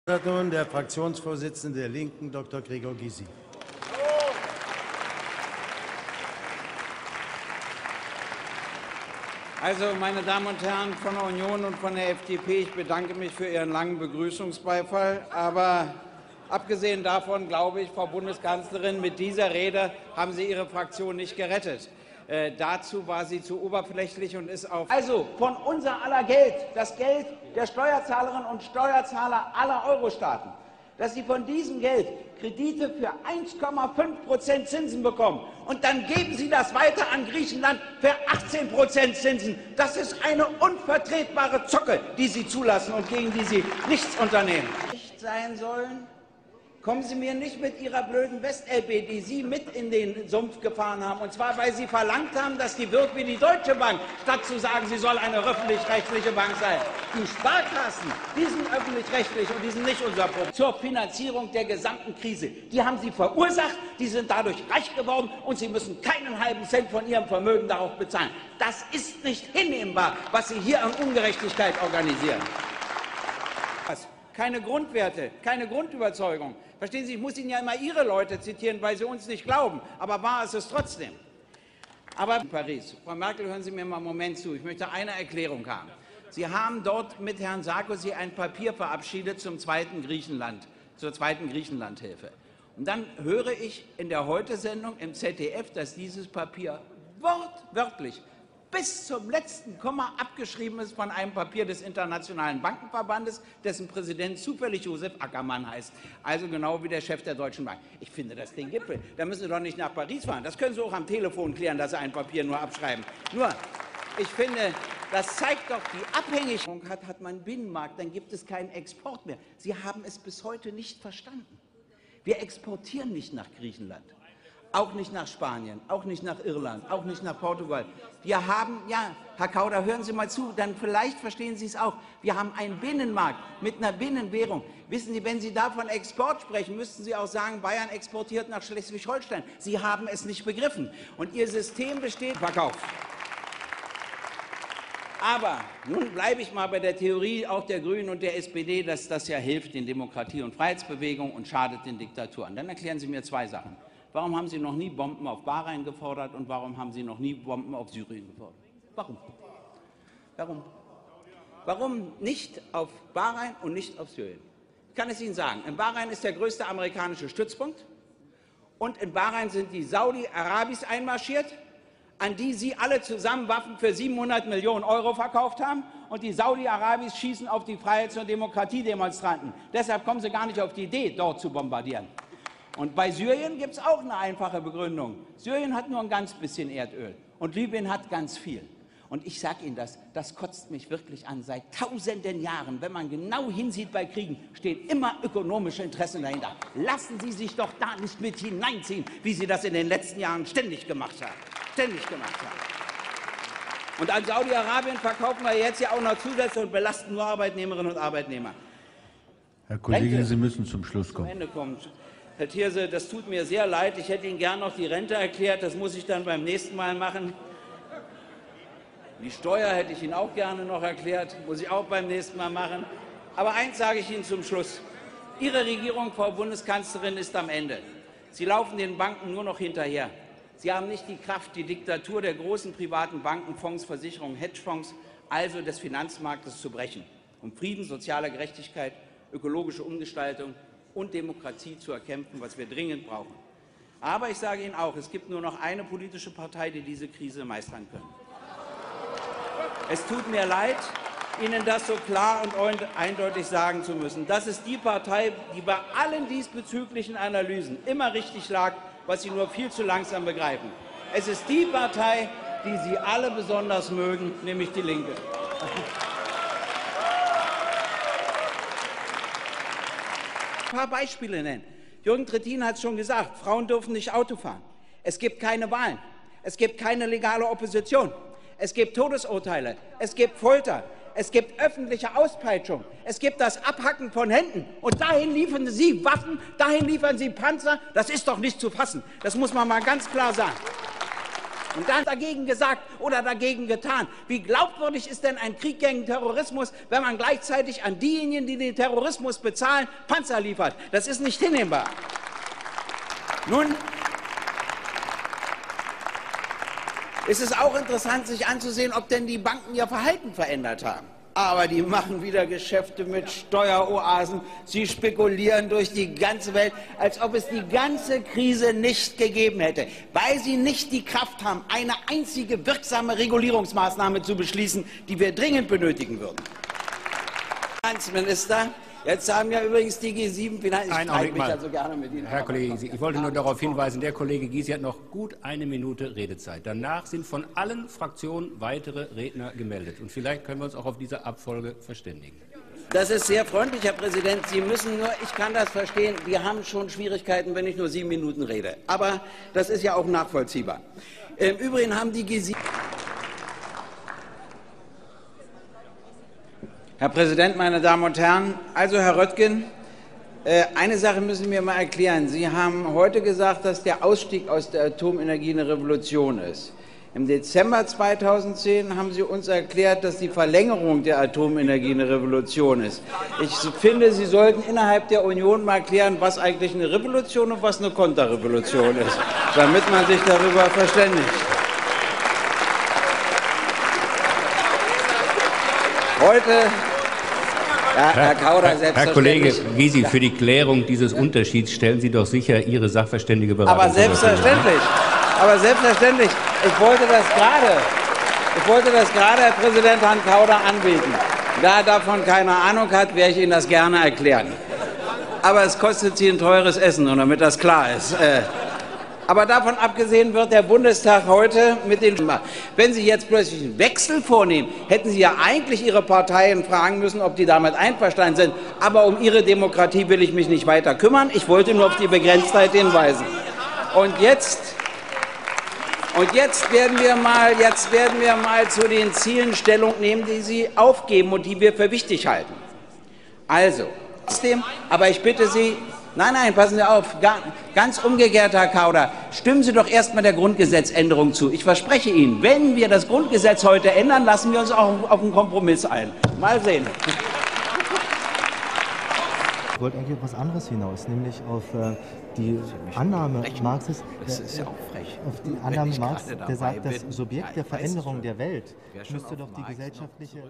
Nun der Fraktionsvorsitzende der Linken, Dr. Gregor Gysi. Also, meine Damen und Herren von der Union und von der FDP, ich bedanke mich für Ihren langen Begrüßungsbeifall. Aber abgesehen davon glaube ich, Frau Bundeskanzlerin, mit dieser Rede haben Sie Ihre Fraktion nicht gerettet. Dazu war sie zu oberflächlich und ist auf. Also von unser aller Geld, das Geld der Steuerzahlerinnen und Steuerzahler aller Euro-Staaten, dass sie von diesem Geld Kredite für 1,5% Zinsen bekommen. Und dann geben Sie das weiter an Griechenland für 18% Zinsen. Das ist eine unvertretbare Zocke, die Sie zulassen und gegen die Sie nichts unternehmen. Nicht sein sollen? Kommen Sie mir nicht mit Ihrer blöden West-LB, die Sie mit in den Sumpf gefahren haben. Und zwar, weil Sie verlangt haben, dass die wirkt wie die Deutsche Bank, statt zu sagen, sie soll eine öffentlich-rechtliche Bank sein. Die Sparkassen, die sind öffentlich-rechtlich und die sind nicht unser Problem. Zur Finanzierung der gesamten Krise. Die haben Sie verursacht, die sind dadurch reich geworden und Sie müssen keinen halben Cent von Ihrem Vermögen darauf bezahlen. Das ist nicht hinnehmbar, was Sie hier an Ungerechtigkeit organisieren. Keine Grundwerte, keine Grundüberzeugung. Verstehen Sie, ich muss Ihnen ja immer Ihre Leute zitieren, weil Sie uns nicht glauben. Aber wahr ist es trotzdem. Aber in Paris, Frau Merkel, hören Sie mir mal einen Moment zu. Ich möchte eine Erklärung haben. Sie haben dort mit Herrn Sarkozy ein Papier verabschiedet zur zweiten Griechenlandhilfe. Und dann höre ich in der Heute-Sendung im ZDF, dass dieses Papier wortwörtlich bis zum letzten Komma abgeschrieben ist von einem Papier des Internationalen Bankenverbandes, dessen Präsident zufällig Josef Ackermann heißt, also genau wie der Chef der Deutschen Bank. Ich finde das den Gipfel. Da müssen Sie doch nicht nach Paris fahren. Das können Sie auch am Telefon klären, dass Sie ein Papier nur abschreiben. Nur, ich finde, das zeigt doch die Abhängigkeit. Hat man Binnenmarkt, dann gibt es keinen Export mehr. Sie haben es bis heute nicht verstanden. Wir exportieren nicht nach Griechenland. Auch nicht nach Spanien, auch nicht nach Irland, auch nicht nach Portugal. Wir haben, ja, Herr Kauder, hören Sie mal zu, dann vielleicht verstehen Sie es auch. Wir haben einen Binnenmarkt mit einer Binnenwährung. Wissen Sie, wenn Sie da von Export sprechen, müssten Sie auch sagen, Bayern exportiert nach Schleswig-Holstein. Sie haben es nicht begriffen. Und Ihr System besteht Verkauf. Aber nun bleibe ich mal bei der Theorie auch der Grünen und der SPD, dass das ja hilft den Demokratie- und Freiheitsbewegungen und schadet den Diktaturen. Dann erklären Sie mir zwei Sachen. Warum haben Sie noch nie Bomben auf Bahrain gefordert und warum haben Sie noch nie Bomben auf Syrien gefordert? Warum? Warum? Warum nicht auf Bahrain und nicht auf Syrien? Ich kann es Ihnen sagen. In Bahrain ist der größte amerikanische Stützpunkt und in Bahrain sind die Saudi-Arabis einmarschiert, an die Sie alle zusammen Waffen für 700 Millionen Euro verkauft haben. Und die Saudi-Arabis schießen auf die Freiheits- und Demokratiedemonstranten. Deshalb kommen Sie gar nicht auf die Idee, dort zu bombardieren. Und bei Syrien gibt es auch eine einfache Begründung. Syrien hat nur ein ganz bisschen Erdöl und Libyen hat ganz viel. Und ich sage Ihnen das kotzt mich wirklich an. Seit tausenden Jahren, wenn man genau hinsieht bei Kriegen, stehen immer ökonomische Interessen dahinter. Lassen Sie sich doch da nicht mit hineinziehen, wie Sie das in den letzten Jahren ständig gemacht haben. Und an Saudi-Arabien verkaufen wir jetzt ja auch noch zusätzlich und belasten nur Arbeitnehmerinnen und Arbeitnehmer. Herr Kollege, Sie müssen zum Schluss kommen. Zum Ende kommen. Herr Thierse, das tut mir sehr leid. Ich hätte Ihnen gern noch die Rente erklärt. Das muss ich dann beim nächsten Mal machen. Die Steuer hätte ich Ihnen auch gerne noch erklärt. Muss ich auch beim nächsten Mal machen. Aber eins sage ich Ihnen zum Schluss. Ihre Regierung, Frau Bundeskanzlerin, ist am Ende. Sie laufen den Banken nur noch hinterher. Sie haben nicht die Kraft, die Diktatur der großen privaten Banken, Fonds, Versicherungen, Hedgefonds, also des Finanzmarktes zu brechen, um Frieden, soziale Gerechtigkeit, ökologische Umgestaltung und Demokratie zu erkämpfen, was wir dringend brauchen. Aber ich sage Ihnen auch, es gibt nur noch eine politische Partei, die diese Krise meistern kann. Es tut mir leid, Ihnen das so klar und eindeutig sagen zu müssen. Das ist die Partei, die bei allen diesbezüglichen Analysen immer richtig lag, was Sie nur viel zu langsam begreifen. Es ist die Partei, die Sie alle besonders mögen, nämlich die Linke. Ein paar Beispiele nennen. Jürgen Trittin hat es schon gesagt, Frauen dürfen nicht Auto fahren. Es gibt keine Wahlen. Es gibt keine legale Opposition. Es gibt Todesurteile. Es gibt Folter. Es gibt öffentliche Auspeitschung. Es gibt das Abhacken von Händen. Und dahin liefern Sie Waffen, dahin liefern Sie Panzer. Das ist doch nicht zu fassen. Das muss man mal ganz klar sagen. und dann dagegen gesagt oder dagegen getan. Wie glaubwürdig ist denn ein Krieg gegen Terrorismus, wenn man gleichzeitig an diejenigen, die den Terrorismus bezahlen, Panzer liefert? Das ist nicht hinnehmbar. Nun ist es auch interessant, sich anzusehen, ob denn die Banken ihr Verhalten verändert haben. Aber die machen wieder Geschäfte mit Steueroasen. Sie spekulieren durch die ganze Welt, als ob es die ganze Krise nicht gegeben hätte, weil sie nicht die Kraft haben, eine einzige wirksame Regulierungsmaßnahme zu beschließen, die wir dringend benötigen würden. Finanzminister, jetzt haben ja übrigens die G7 Finanzminister. Einen Augenblick mal. Also gerne mit Ihnen. Herr Kollege Gysi, ich wollte nur darauf hinweisen, der Kollege Gysi hat noch gut 1 Minute Redezeit. Danach sind von allen Fraktionen weitere Redner gemeldet. Und vielleicht können wir uns auch auf diese Abfolge verständigen. Das ist sehr freundlich, Herr Präsident. Sie müssen nur, ich kann das verstehen, wir haben schon Schwierigkeiten, wenn ich nur 7 Minuten rede. Aber das ist ja auch nachvollziehbar. Im Übrigen haben die G7... Herr Präsident, meine Damen und Herren! Also, Herr Röttgen, eine Sache müssen Sie mir mal erklären. Sie haben heute gesagt, dass der Ausstieg aus der Atomenergie eine Revolution ist. Im Dezember 2010 haben Sie uns erklärt, dass die Verlängerung der Atomenergie eine Revolution ist. Ich finde, Sie sollten innerhalb der Union mal klären, was eigentlich eine Revolution und was eine Konterrevolution ist, damit man sich darüber verständigt. Heute... Ja, Herr Kauder, Herr Kollege Gysi, für die Klärung dieses Unterschieds stellen Sie doch sicher Ihre sachverständige Beratung. Aber selbstverständlich. Aber selbstverständlich. Ich wollte das gerade, Herr Präsident, Herrn Kauder anbieten. Da er davon keine Ahnung hat, werde ich Ihnen das gerne erklären. Aber es kostet Sie ein teures Essen, und damit das klar ist. Aber davon abgesehen wird der Bundestag heute mit den... Wenn Sie jetzt plötzlich einen Wechsel vornehmen, hätten Sie ja eigentlich Ihre Parteien fragen müssen, ob die damit einverstanden sind. Aber um Ihre Demokratie will ich mich nicht weiter kümmern. Ich wollte nur auf die Begrenztheit hinweisen. Und jetzt werden wir mal zu den Zielen Stellung nehmen, die Sie aufgeben und die wir für wichtig halten. Also, trotzdem, aber ich bitte Sie... Nein, passen Sie auf, ganz umgekehrt, Herr Kauder, stimmen Sie doch erst mal der Grundgesetzänderung zu. Ich verspreche Ihnen, wenn wir das Grundgesetz heute ändern, lassen wir uns auch auf einen Kompromiss ein. Mal sehen. Ich wollte eigentlich auf was anderes hinaus, nämlich auf die Annahme Marxes, auf die Annahme Marx, der sagt, das Subjekt der Veränderung der Welt müsste doch die gesellschaftliche...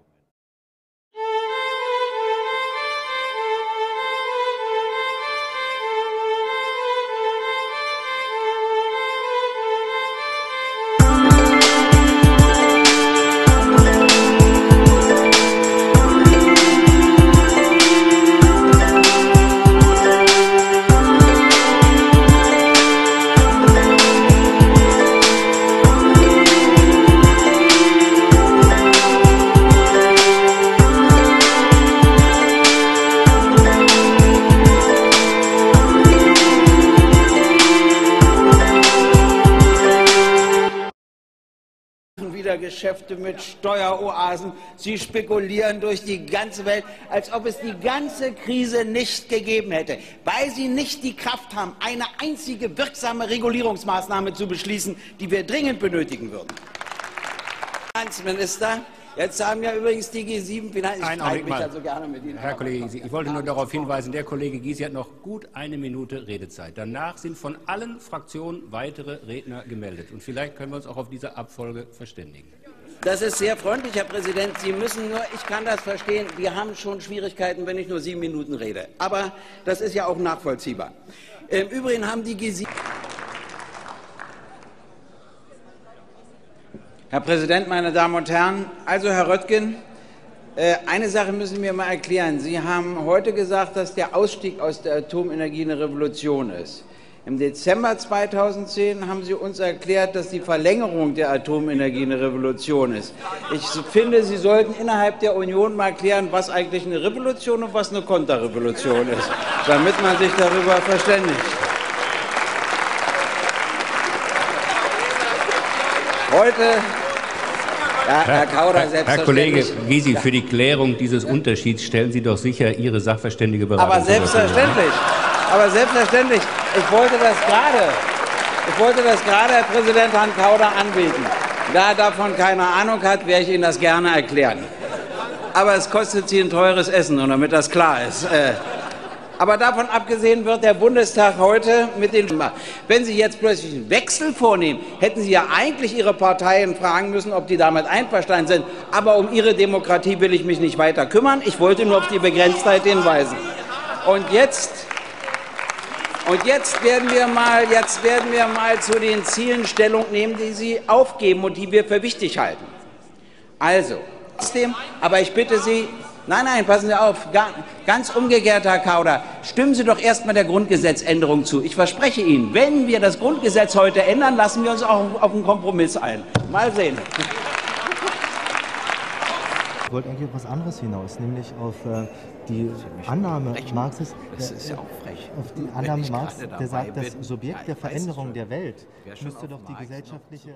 Geschäfte mit Steueroasen. Sie spekulieren durch die ganze Welt, als ob es die ganze Krise nicht gegeben hätte, weil sie nicht die Kraft haben, eine einzige wirksame Regulierungsmaßnahme zu beschließen, die wir dringend benötigen würden. Finanzminister, jetzt haben ja übrigens die G7 Finanzminister... Einen Augenblick mal. Also gerne mit Ihnen. Herr Kollege Gysi, ich wollte nur darauf hinweisen, der Kollege Gysi hat noch gut 1 Minute Redezeit. Danach sind von allen Fraktionen weitere Redner gemeldet. Und vielleicht können wir uns auch auf diese Abfolge verständigen. Das ist sehr freundlich, Herr Präsident. Sie müssen nur, ich kann das verstehen, wir haben schon Schwierigkeiten, wenn ich nur 7 Minuten rede. Aber das ist ja auch nachvollziehbar. Im Übrigen haben die G7... Herr Präsident, meine Damen und Herren! Also, Herr Röttgen, eine Sache müssen Sie mir mal erklären. Sie haben heute gesagt, dass der Ausstieg aus der Atomenergie eine Revolution ist. Im Dezember 2010 haben Sie uns erklärt, dass die Verlängerung der Atomenergie eine Revolution ist. Ich finde, Sie sollten innerhalb der Union mal klären, was eigentlich eine Revolution und was eine Konterrevolution ist, damit man sich darüber verständigt. Heute... Ja, Herr Kauder, selbstverständlich. Herr Kollege Gysi, für die Klärung dieses Unterschieds stellen Sie doch sicher Ihre sachverständige Beratung. Aber selbstverständlich. Aber selbstverständlich. Ich wollte Ich wollte das gerade Herr Präsident Kahn-Kauder anbieten. Da er davon keine Ahnung hat, werde ich Ihnen das gerne erklären. Aber es kostet Sie ein teures Essen, nur damit das klar ist. Aber davon abgesehen wird der Bundestag heute mit den... Wenn Sie jetzt plötzlich einen Wechsel vornehmen, hätten Sie ja eigentlich Ihre Parteien fragen müssen, ob die damit einverstanden sind. Aber um Ihre Demokratie will ich mich nicht weiter kümmern. Ich wollte nur auf die Begrenztheit hinweisen. Und jetzt werden wir mal zu den Zielen Stellung nehmen, die Sie aufgeben und die wir für wichtig halten. Also, trotzdem, aber ich bitte Sie, nein, passen Sie auf, ganz umgekehrt, Herr Kauder, stimmen Sie doch erst mal der Grundgesetzänderung zu. Ich verspreche Ihnen, wenn wir das Grundgesetz heute ändern, lassen wir uns auch auf einen Kompromiss ein. Mal sehen. Ich wollte eigentlich auf was anderes hinaus, nämlich auf die Annahme Marxes, der sagt, das Subjekt der Veränderung der Welt müsste doch die gesellschaftliche...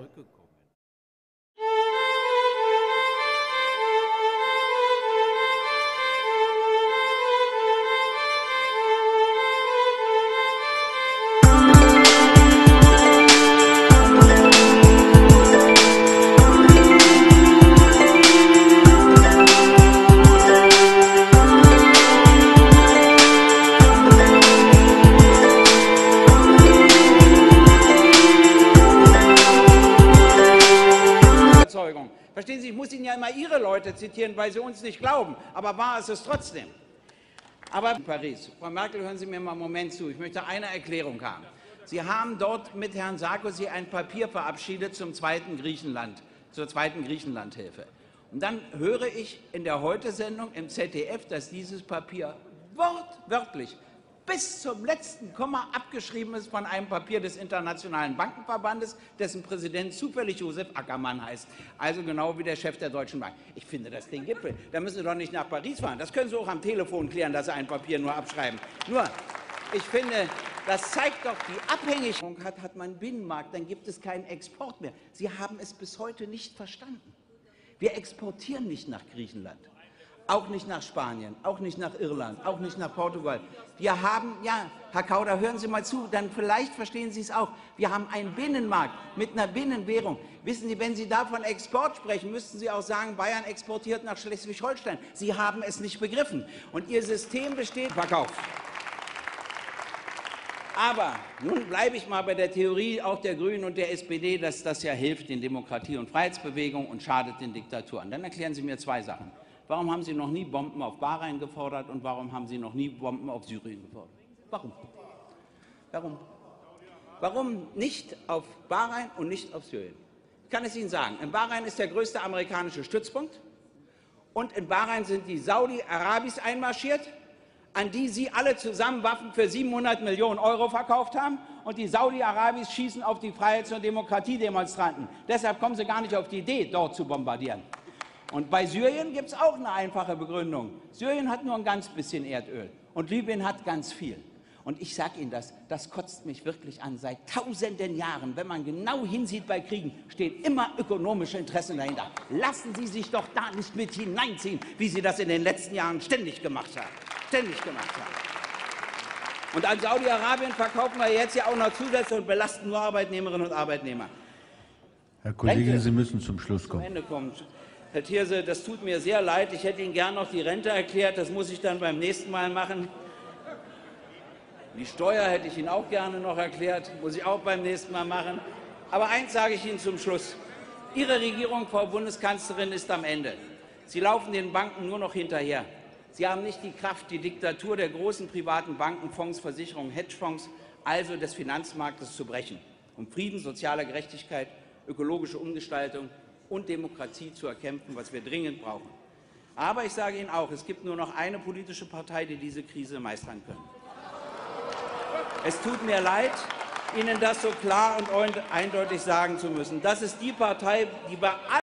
Verstehen Sie, ich muss Ihnen ja immer Ihre Leute zitieren, weil Sie uns nicht glauben. Aber wahr ist es trotzdem. Aber in Paris, Frau Merkel, hören Sie mir mal einen Moment zu. Ich möchte eine Erklärung haben. Sie haben dort mit Herrn Sarkozy ein Papier verabschiedet zur zweiten Griechenlandhilfe. Und dann höre ich in der Heute-Sendung im ZDF, dass dieses Papier wortwörtlich bis zum letzten Komma abgeschrieben ist von einem Papier des Internationalen Bankenverbandes, dessen Präsident zufällig Josef Ackermann heißt, also genau wie der Chef der Deutschen Bank. Ich finde das Ding Gipfel. Da müssen Sie doch nicht nach Paris fahren. Das können Sie auch am Telefon klären, dass Sie ein Papier nur abschreiben. Nur, ich finde, das zeigt doch die Abhängigkeit. Hat man einen Binnenmarkt, dann gibt es keinen Export mehr. Sie haben es bis heute nicht verstanden. Wir exportieren nicht nach Griechenland. Auch nicht nach Spanien, auch nicht nach Irland, auch nicht nach Portugal. Wir haben, ja, Herr Kauder, hören Sie mal zu, dann vielleicht verstehen Sie es auch. Wir haben einen Binnenmarkt mit einer Binnenwährung. Wissen Sie, wenn Sie da von Export sprechen, müssten Sie auch sagen, Bayern exportiert nach Schleswig-Holstein. Sie haben es nicht begriffen. Und Ihr System besteht Verkauf. Aber nun bleibe ich mal bei der Theorie auch der Grünen und der SPD, dass das ja hilft den Demokratie- und Freiheitsbewegungen und schadet den Diktaturen. Dann erklären Sie mir zwei Sachen. Warum haben Sie noch nie Bomben auf Bahrain gefordert und warum haben Sie noch nie Bomben auf Syrien gefordert? Warum? Warum nicht auf Bahrain und nicht auf Syrien? Ich kann es Ihnen sagen. In Bahrain ist der größte amerikanische Stützpunkt und in Bahrain sind die Saudi-Arabis einmarschiert, an die Sie alle zusammen Waffen für 700 Millionen € verkauft haben. Und die Saudi-Arabis schießen auf die Freiheits- und Demokratiedemonstranten. Deshalb kommen Sie gar nicht auf die Idee, dort zu bombardieren. Und bei Syrien gibt es auch eine einfache Begründung. Syrien hat nur ein ganz bisschen Erdöl und Libyen hat ganz viel. Und ich sage Ihnen das kotzt mich wirklich an. Seit tausenden Jahren, wenn man genau hinsieht bei Kriegen, stehen immer ökonomische Interessen dahinter. Lassen Sie sich doch da nicht mit hineinziehen, wie Sie das in den letzten Jahren ständig gemacht haben. Und an Saudi-Arabien verkaufen wir jetzt ja auch noch zusätzlich und belasten nur Arbeitnehmerinnen und Arbeitnehmer. Herr Kollege, Sie müssen zum Schluss kommen. Zum Ende kommen. Herr Thierse, das tut mir sehr leid. Ich hätte Ihnen gern noch die Rente erklärt. Das muss ich dann beim nächsten Mal machen. Die Steuer hätte ich Ihnen auch gerne noch erklärt. Muss ich auch beim nächsten Mal machen. Aber eins sage ich Ihnen zum Schluss. Ihre Regierung, Frau Bundeskanzlerin, ist am Ende. Sie laufen den Banken nur noch hinterher. Sie haben nicht die Kraft, die Diktatur der großen privaten Banken, Fonds, Versicherungen, Hedgefonds, also des Finanzmarktes zu brechen, um Frieden, soziale Gerechtigkeit, ökologische Umgestaltung und Demokratie zu erkämpfen, was wir dringend brauchen. Aber ich sage Ihnen auch, es gibt nur noch eine politische Partei, die diese Krise meistern kann. Es tut mir leid, Ihnen das so klar und eindeutig sagen zu müssen. Das ist die Partei, die bei